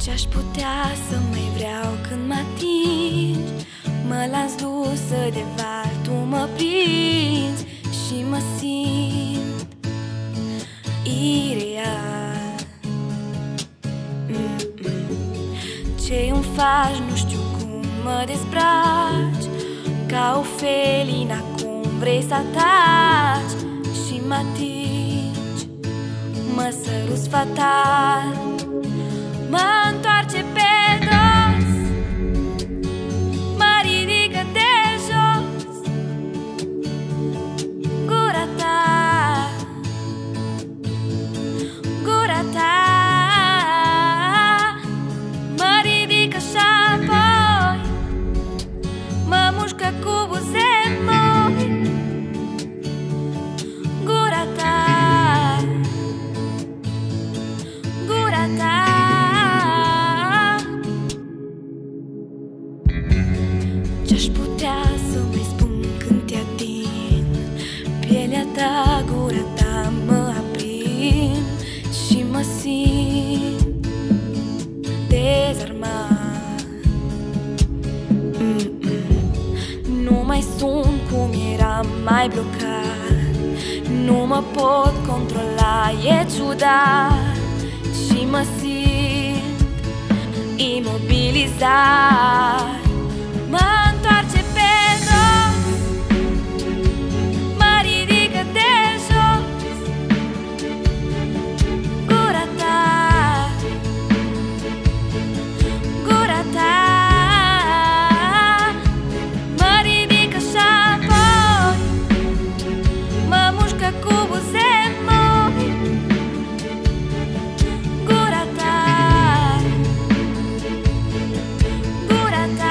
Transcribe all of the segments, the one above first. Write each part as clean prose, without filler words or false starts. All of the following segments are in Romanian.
Ce-aș putea să mai vreau când mă atingi? Mă las dusă de val, tu mă prinzi și mă simt ireal. Ce-mi faci, nu știu cum mă dezbraci. Ca o felină acum vrei să ataci și mă atingi, mă săruți fatal. Mă întoarce pe dos, mă ridică de jos. Gura ta, gura ta, mă ridică și apoi mă mușcă cu buze moi. Gura ta, gura ta. Ce-aș putea să mai spun când te ating? Pielea ta, gura ta mă aprind și mă simt dezarmat. Nu mai sunt cum eram, mai blocat. Nu mă pot controla, e ciudat. Și mă simt imobilizat. Mă întoarce pe dos, mă ridică de jos. Gura ta, gura ta, mă ridică și apoi mă mușcă cu buze moi. Gura ta, gura ta.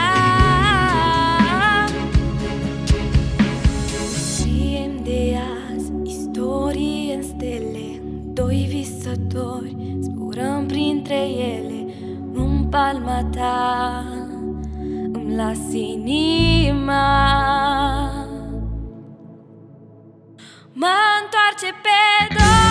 Scriem de azi istorie în stele, doi visători zburăm printre ele. În palma ta îmi las inima. Mă întoarce pe dos.